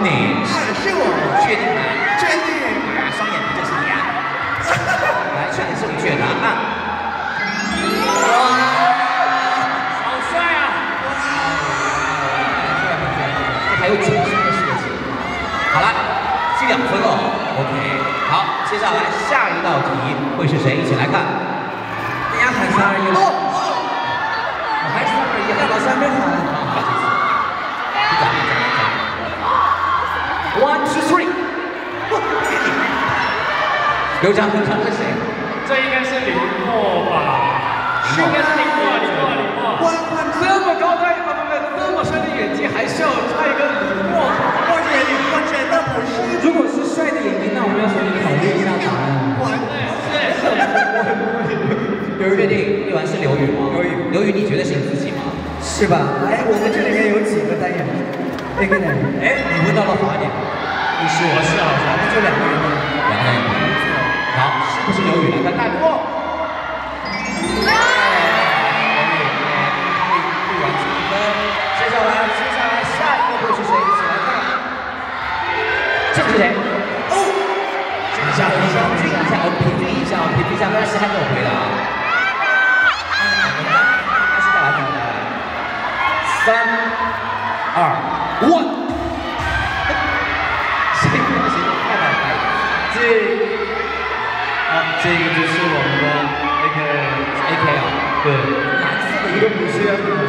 你？ 是我， 确定吗？ 确定。 双眼皮就是你啊！来，确定是你确答案。哇，好帅啊！这还有紧身的设计。好了，是2分哦。OK， 好，接下来下一道题会是谁？一起来看。大家喊3、2、1了。我还3、2、1，老三没喊。好，这次。1、2、3。刘翔，这是谁？ 这应该是林默吧？应该是林默。这么高的这么深的眼睛，还需要差一个林默？ 我觉得不是。 如果是帅的眼睛，那我们要重新考虑一下答案。 刘宇确定一完是刘宇吗？刘宇，你觉得是你自己吗？ 是吧？哎，我们这里面有几个单眼皮？那个呢？ 哎，你问到了华点。 不是，我是好像。 那就2个人了。 2个人。好，是不是刘宇来看大过？接下来下一个会是谁？一起来看。这个是谁？哦，静一下，平均一下，没关系，还没有回答。还是再来。3、2、1。谁太难猜了。 这个就是我们的 AK 啊，对， 蓝色的一个不是。